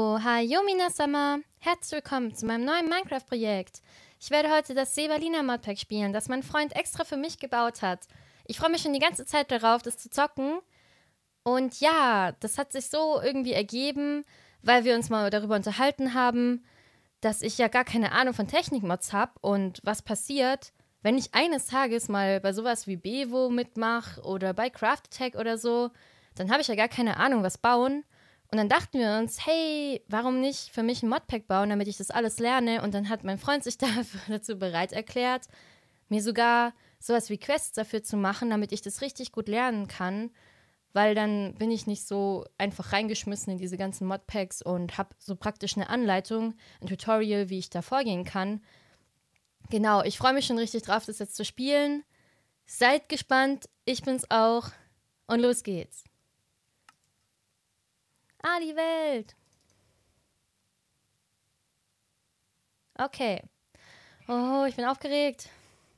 Hi Minasamma, herzlich willkommen zu meinem neuen Minecraft-Projekt. Ich werde heute das Sebalina Modpack spielen, das mein Freund extra für mich gebaut hat. Ich freue mich schon die ganze Zeit darauf, das zu zocken. Und ja, das hat sich so irgendwie ergeben, weil wir uns mal darüber unterhalten haben, dass ich ja gar keine Ahnung von Technikmods habe und was passiert, wenn ich eines Tages mal bei sowas wie Bevo mitmache oder bei Craft Attack oder so, dann habe ich ja gar keine Ahnung, was bauen. Und dann dachten wir uns, hey, warum nicht für mich ein Modpack bauen, damit ich das alles lerne? Und dann hat mein Freund sich dazu bereit erklärt, mir sogar sowas wie Quests dafür zu machen, damit ich das richtig gut lernen kann. Weil dann bin ich nicht so einfach reingeschmissen in diese ganzen Modpacks und habe so praktisch eine Anleitung, ein Tutorial, wie ich da vorgehen kann. Genau, ich freue mich schon richtig drauf, das jetzt zu spielen. Seid gespannt, ich bin's auch. Und los geht's. Ah, die Welt. Okay. Oh, ich bin aufgeregt.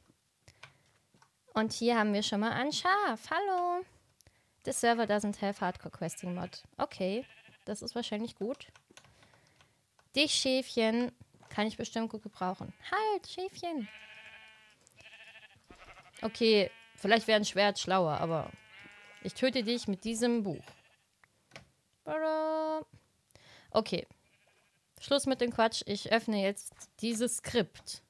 Und hier haben wir schon mal ein Schaf. Hallo. The server doesn't have hardcore questing mod. Okay, das ist wahrscheinlich gut. Dich, Schäfchen, kann ich bestimmt gut gebrauchen. Halt, Schäfchen. Okay, vielleicht wäre ein Schwert schlauer, aber ich töte dich mit diesem Buch. Okay. Schluss mit dem Quatsch. Ich öffne jetzt dieses Skript.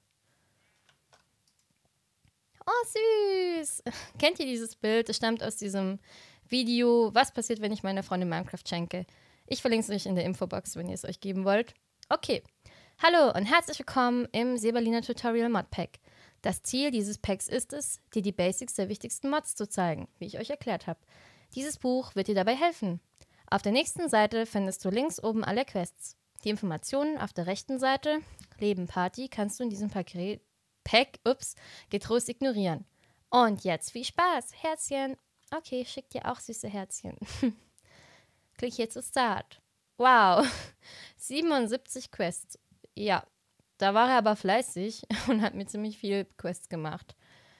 Oh, süß. Kennt ihr dieses Bild? Es stammt aus diesem Video. Was passiert, wenn ich meiner Freundin Minecraft schenke? Ich verlinke es euch in der Infobox, wenn ihr es euch geben wollt. Okay. Hallo und herzlich willkommen im Sebalina Tutorial Modpack. Das Ziel dieses Packs ist es, dir die Basics der wichtigsten Mods zu zeigen, wie ich euch erklärt habe. Dieses Buch wird dir dabei helfen. Auf der nächsten Seite findest du links oben alle Quests. Die Informationen auf der rechten Seite, Leben Party, kannst du in diesem Pack getrost ignorieren. Und jetzt viel Spaß. Herzchen. Okay, ich schick dir auch süße Herzchen. Klick hier zu Start. Wow. 77 Quests. Ja, da war er aber fleißig und hat mir ziemlich viel Quests gemacht.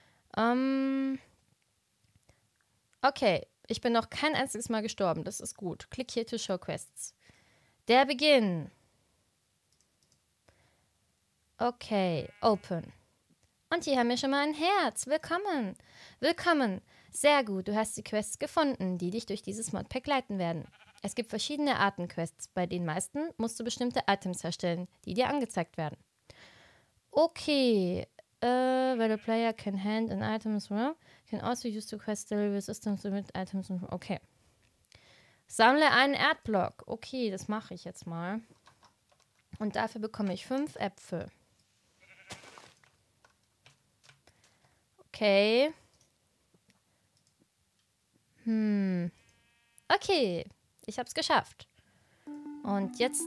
Okay, ich bin noch kein einziges Mal gestorben. Das ist gut. Klick hier to show Quests. Der Beginn. Okay, open. Und hier haben wir schon mal ein Herz. Willkommen. Willkommen. Sehr gut, du hast die Quests gefunden, die dich durch dieses Modpack leiten werden. Es gibt verschiedene Arten Quests. Bei den meisten musst du bestimmte Items herstellen, die dir angezeigt werden. Okay. Where the player can hand an item as well, can also use the quest delivery systems with items. Okay. Sammle einen Erdblock. Okay, das mache ich jetzt mal. Und dafür bekomme ich 5 Äpfel. Okay. Okay, ich hab's geschafft. Und jetzt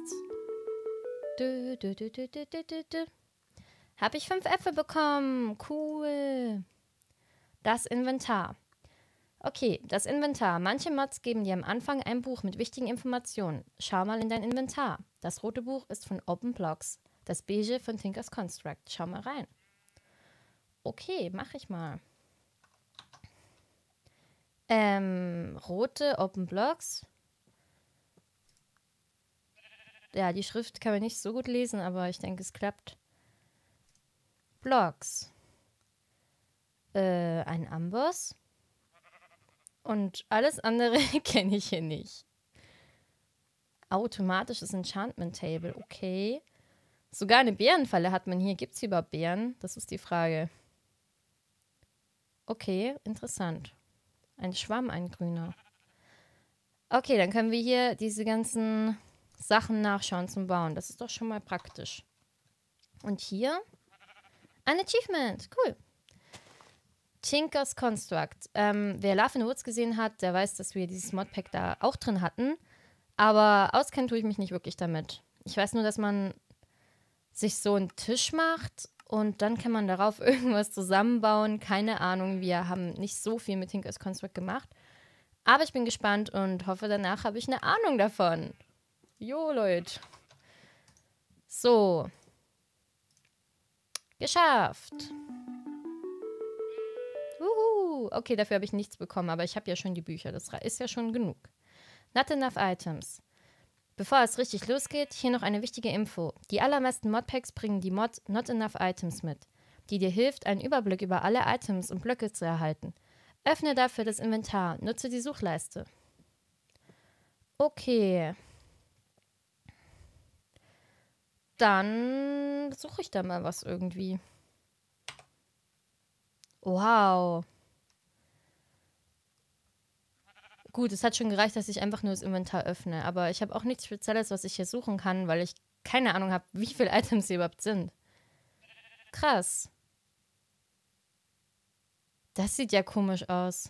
habe ich 5 Äpfel bekommen. Cool. Das Inventar. Okay, das Inventar. Manche Mods geben dir am Anfang ein Buch mit wichtigen Informationen. Schau mal in dein Inventar. Das rote Buch ist von Open Blocks. Das beige von Tinker's Construct. Schau mal rein. Okay, mache ich mal. Rote Open Blocks. Ja, die Schrift kann man nicht so gut lesen, aber ich denke, es klappt. Blocks. Ein Amboss. Und alles andere kenne ich hier nicht. Automatisches Enchantment Table, okay. Sogar eine Bärenfalle hat man hier. Gibt es hier überhaupt Bären? Das ist die Frage. Okay, interessant. Ein Schwamm, ein grüner. Okay, dann können wir hier diese ganzen Sachen nachschauen zum Bauen. Das ist doch schon mal praktisch. Und hier ein Achievement. Cool. Tinker's Construct. Wer Love in the Woods gesehen hat, der weiß, dass wir dieses Modpack da auch drin hatten. Aber auskennen tue ich mich nicht wirklich damit. Ich weiß nur, dass man sich so einen Tisch macht und dann kann man darauf irgendwas zusammenbauen. Keine Ahnung, wir haben nicht so viel mit Tinker's Construct gemacht. Aber ich bin gespannt und hoffe, danach habe ich eine Ahnung davon. Jo, Leute. So. Geschafft. Okay, dafür habe ich nichts bekommen, aber ich habe ja schon die Bücher. Das ist ja schon genug. Not enough items. Bevor es richtig losgeht, hier noch eine wichtige Info. Die allermeisten Modpacks bringen die Mod Not Enough Items mit, die dir hilft, einen Überblick über alle Items und Blöcke zu erhalten. Öffne dafür das Inventar, nutze die Suchleiste. Okay. Dann suche ich da mal was irgendwie. Wow. Gut, es hat schon gereicht, dass ich einfach nur das Inventar öffne. Aber ich habe auch nichts Spezielles, was ich hier suchen kann, weil ich keine Ahnung habe, wie viele Items hier überhaupt sind. Krass. Das sieht ja komisch aus.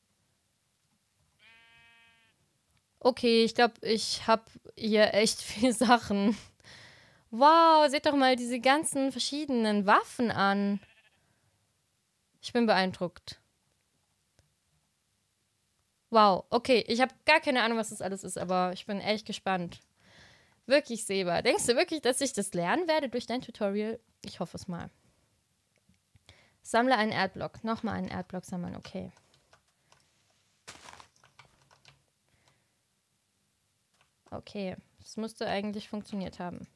Okay, ich glaube, ich habe hier echt viele Sachen. Wow, seht doch mal diese ganzen verschiedenen Waffen an. Ich bin beeindruckt. Wow, okay, ich habe gar keine Ahnung, was das alles ist, aber ich bin echt gespannt. Wirklich, Seba. Denkst du wirklich, dass ich das lernen werde durch dein Tutorial? Ich hoffe es mal. Sammle einen Erdblock. Nochmal einen Erdblock sammeln, okay. Okay, das müsste eigentlich funktioniert haben.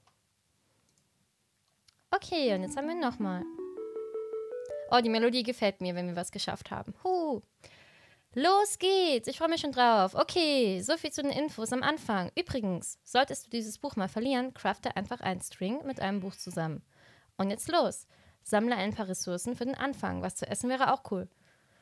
Okay, und jetzt haben wir nochmal. Oh, die Melodie gefällt mir, wenn wir was geschafft haben. Los geht's! Ich freue mich schon drauf. Okay, so viel zu den Infos am Anfang. Übrigens, solltest du dieses Buch mal verlieren, crafte einfach einen String mit einem Buch zusammen. Und jetzt los. Sammle ein paar Ressourcen für den Anfang. Was zu essen wäre auch cool.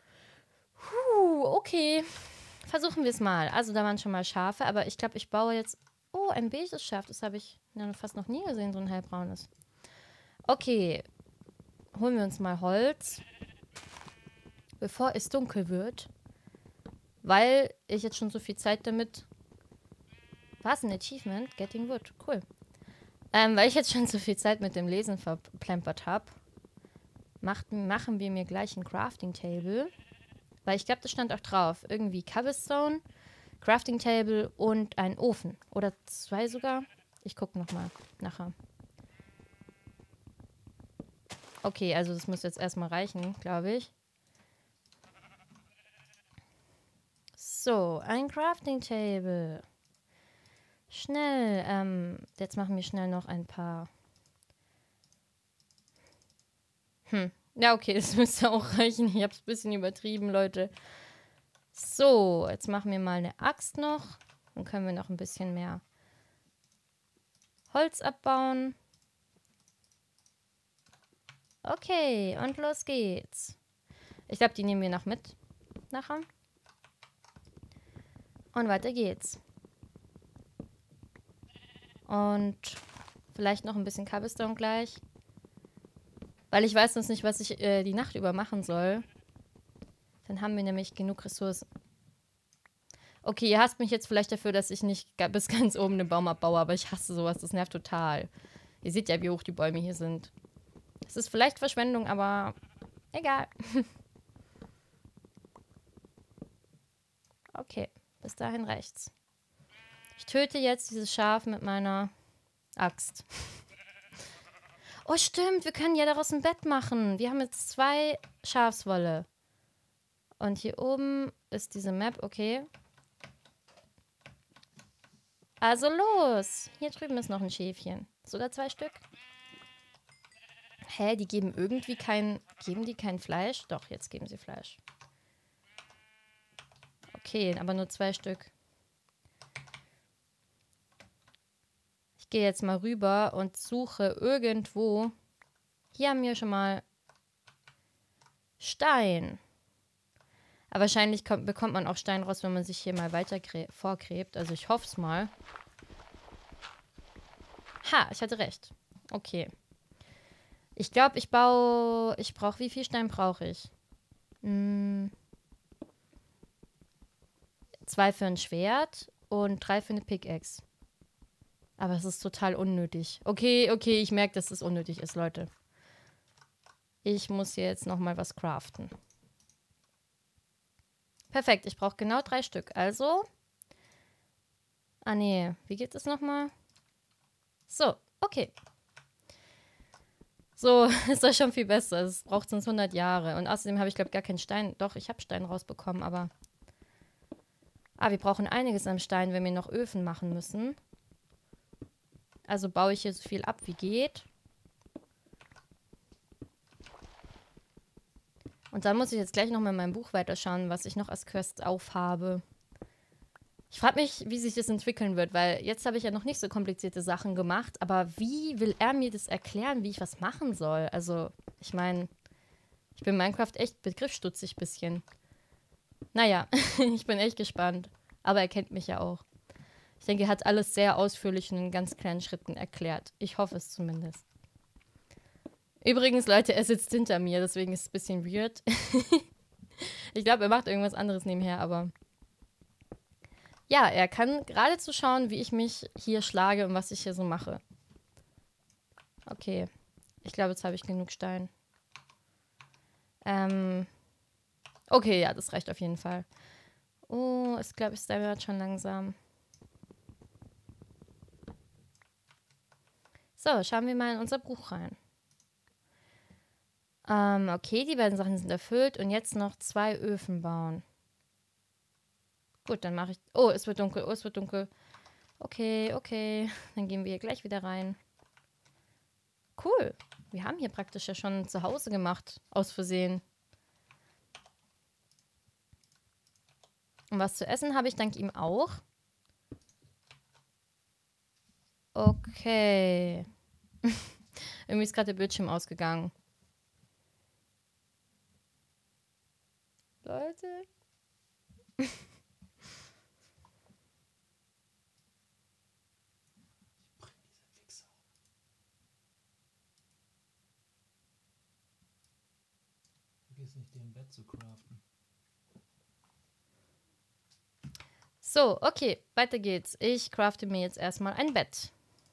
Okay. Versuchen wir es mal. Also da waren schon mal Schafe, aber ich glaube, ich baue jetzt... Oh, ein beiges Schaf. Das habe ich fast noch nie gesehen, so ein hellbraunes. Okay. Holen wir uns mal Holz. Bevor es dunkel wird. Weil ich jetzt schon so viel Zeit damit... Was, ein Achievement? Getting Wood. Cool. Weil ich jetzt schon so viel Zeit mit dem Lesen verplempert habe, machen wir mir gleich ein Crafting Table. Weil ich glaube, das stand auch drauf. Irgendwie Cobblestone, Crafting Table und ein Ofen. Oder 2 sogar. Ich gucke nochmal nachher. Okay, also das muss jetzt erstmal reichen, glaube ich. So, ein Crafting Table. Schnell. Jetzt machen wir schnell noch ein paar. Ja, okay, das müsste auch reichen. Ich habe es ein bisschen übertrieben, Leute. So, jetzt machen wir mal eine Axt noch. Dann können wir noch ein bisschen mehr Holz abbauen. Okay, und los geht's. Ich glaube, die nehmen wir noch mit nachher. Und weiter geht's. Und vielleicht noch ein bisschen Cobblestone gleich. Weil ich weiß sonst nicht, was ich die Nacht über machen soll. Dann haben wir nämlich genug Ressourcen. Okay, ihr hasst mich jetzt vielleicht dafür, dass ich nicht bis ganz oben den Baum abbaue, aber ich hasse sowas, das nervt total. Ihr seht ja, wie hoch die Bäume hier sind. Es ist vielleicht Verschwendung, aber egal. Okay, bis dahin reicht's. Ich töte jetzt dieses Schaf mit meiner Axt. Oh, stimmt, wir können ja daraus ein Bett machen. Wir haben jetzt 2 Schafswolle. Und hier oben ist diese Map, okay. Also los. Hier drüben ist noch ein Schäfchen. Sogar 2 Stück. Hä, die geben irgendwie kein... Geben die kein Fleisch? Doch, jetzt geben sie Fleisch. Okay, aber nur 2 Stück. Ich gehe jetzt mal rüber und suche irgendwo. Hier haben wir schon mal Stein. Aber wahrscheinlich bekommt man auch Stein raus, wenn man sich hier mal weiter vorgräbt. Also ich hoffe es mal. Ha, ich hatte recht. Okay. Ich glaube, ich brauche... Wie viel Stein brauche ich? 2 für ein Schwert und 3 für eine Pickaxe. Aber es ist total unnötig. Okay, ich merke, dass es unnötig ist, Leute. Ich muss hier jetzt nochmal was craften. Perfekt, ich brauche genau 3 Stück. Also... Ah, nee. Wie geht es nochmal? So, okay. So, ist das schon viel besser. Es braucht sonst 100 Jahre. Und außerdem habe ich, glaube ich, gar keinen Stein. Doch, ich habe Stein rausbekommen, aber... Ah, wir brauchen einiges an Stein, wenn wir noch Öfen machen müssen. Also baue ich hier so viel ab, wie geht. Und dann muss ich jetzt gleich nochmal in meinem Buch weiterschauen, was ich noch als Quest aufhabe. Ich frage mich, wie sich das entwickeln wird, weil jetzt habe ich ja noch nicht so komplizierte Sachen gemacht, aber wie will er mir das erklären, wie ich was machen soll? Also, ich meine, ich bin Minecraft echt begriffsstutzig ein bisschen. Naja, ich bin echt gespannt. Aber er kennt mich ja auch. Ich denke, er hat alles sehr ausführlich und in ganz kleinen Schritten erklärt. Ich hoffe es zumindest. Übrigens, Leute, er sitzt hinter mir, deswegen ist es ein bisschen weird. Ich glaube, er macht irgendwas anderes nebenher, aber... Ja, er kann gerade zuschauen, wie ich mich hier schlage und was ich hier so mache. Okay. Ich glaube, jetzt habe ich genug Stein. Okay, ja, das reicht auf jeden Fall. Oh, ich glaube, es dauert schon langsam. So, schauen wir mal in unser Buch rein. Okay, die beiden Sachen sind erfüllt und jetzt noch 2 Öfen bauen. Gut, dann mache ich... Oh, es wird dunkel, oh, es wird dunkel. Okay, okay. Dann gehen wir hier gleich wieder rein. Cool. Wir haben hier praktisch ja schon zu Hause gemacht, aus Versehen. Und was zu essen habe ich dank ihm auch. Okay. Irgendwie ist gerade der Bildschirm ausgegangen. Leute. Vergiss nicht, dir ein Bett zu craften. So, okay, weiter geht's. Ich crafte mir jetzt erstmal ein Bett.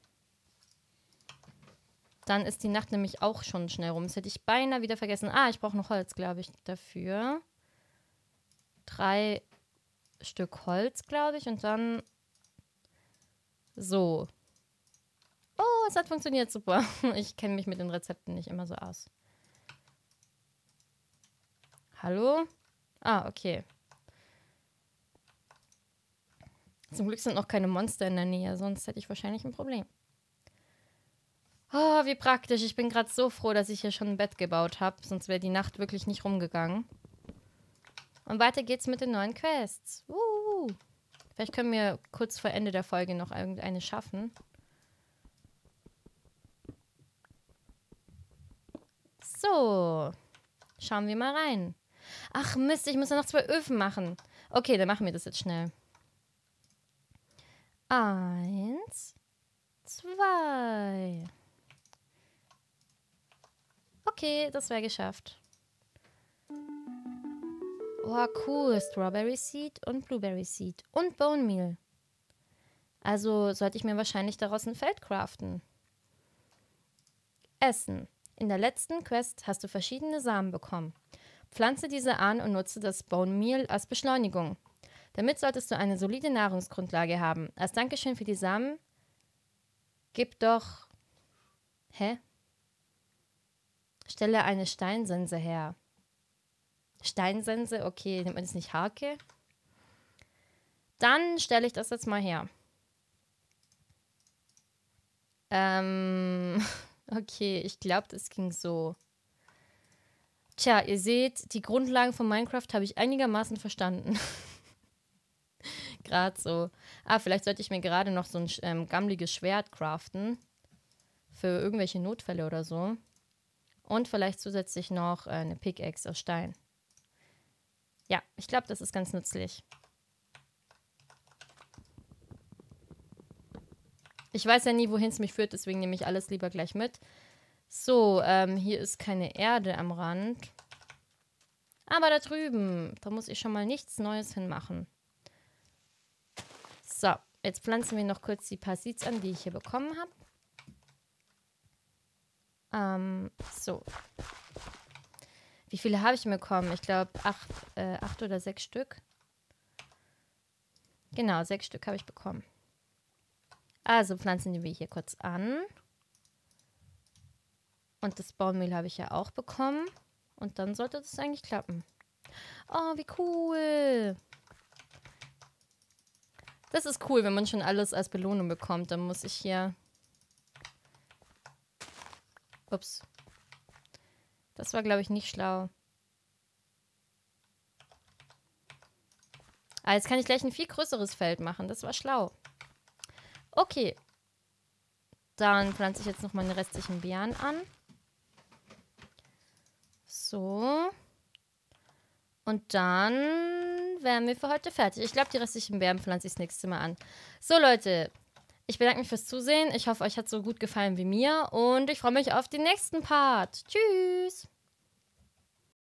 Dann ist die Nacht nämlich auch schon schnell rum. Das hätte ich beinahe wieder vergessen. Ah, ich brauche noch Holz, glaube ich, dafür. 3 Stück Holz, glaube ich. Und dann so. Oh, es hat funktioniert, super. Ich kenne mich mit den Rezepten nicht immer so aus. Hallo? Ah, okay. Zum Glück sind noch keine Monster in der Nähe, sonst hätte ich wahrscheinlich ein Problem. Oh, wie praktisch. Ich bin gerade so froh, dass ich hier schon ein Bett gebaut habe, sonst wäre die Nacht wirklich nicht rumgegangen. Und weiter geht's mit den neuen Quests. Vielleicht können wir kurz vor Ende der Folge noch irgendeine schaffen. So. Schauen wir mal rein. Ach Mist, ich muss ja noch 2 Öfen machen. Okay, dann machen wir das jetzt schnell. 1, 2. Okay, das wäre geschafft. Oh, cool. Strawberry Seed und Blueberry Seed und Bone Meal. Also sollte ich mir wahrscheinlich daraus ein Feld craften. Essen. In der letzten Quest hast du verschiedene Samen bekommen. Pflanze diese an und nutze das Bone Meal als Beschleunigung. Damit solltest du eine solide Nahrungsgrundlage haben. Als Dankeschön für die Samen, gib doch... Hä? Stelle eine Steinsense her. Steinsense, okay, nimmt man das nicht Hake? Dann stelle ich das jetzt mal her. Okay, ich glaube, das ging so. Tja, ihr seht, die Grundlagen von Minecraft habe ich einigermaßen verstanden. Gerade so. Ah, vielleicht sollte ich mir gerade noch so ein gammeliges Schwert craften. Für irgendwelche Notfälle oder so. Und vielleicht zusätzlich noch eine Pickaxe aus Stein. Ja, ich glaube, das ist ganz nützlich. Ich weiß ja nie, wohin es mich führt, deswegen nehme ich alles lieber gleich mit. So, hier ist keine Erde am Rand. Aber da drüben, da muss ich schon mal nichts Neues hinmachen. So, jetzt pflanzen wir noch kurz die paar Seeds an, die ich hier bekommen habe. So. Wie viele habe ich bekommen? Ich glaube 8 oder 6 Stück. Genau, 6 Stück habe ich bekommen. Also pflanzen wir hier kurz an. Und das Baummehl habe ich ja auch bekommen. Und dann sollte das eigentlich klappen. Oh, wie cool. Das ist cool, wenn man schon alles als Belohnung bekommt. Dann muss ich hier Ups. Das war, glaube ich, nicht schlau. Ah, jetzt kann ich gleich ein viel größeres Feld machen. Das war schlau. Okay. Dann pflanze ich jetzt noch meine restlichen Beeren an. So. Und dann wären wir für heute fertig. Ich glaube, die restlichen Beeren pflanze ich das nächste Mal an. So, Leute. Ich bedanke mich fürs Zusehen. Ich hoffe, euch hat es so gut gefallen wie mir. Und ich freue mich auf den nächsten Part. Tschüss.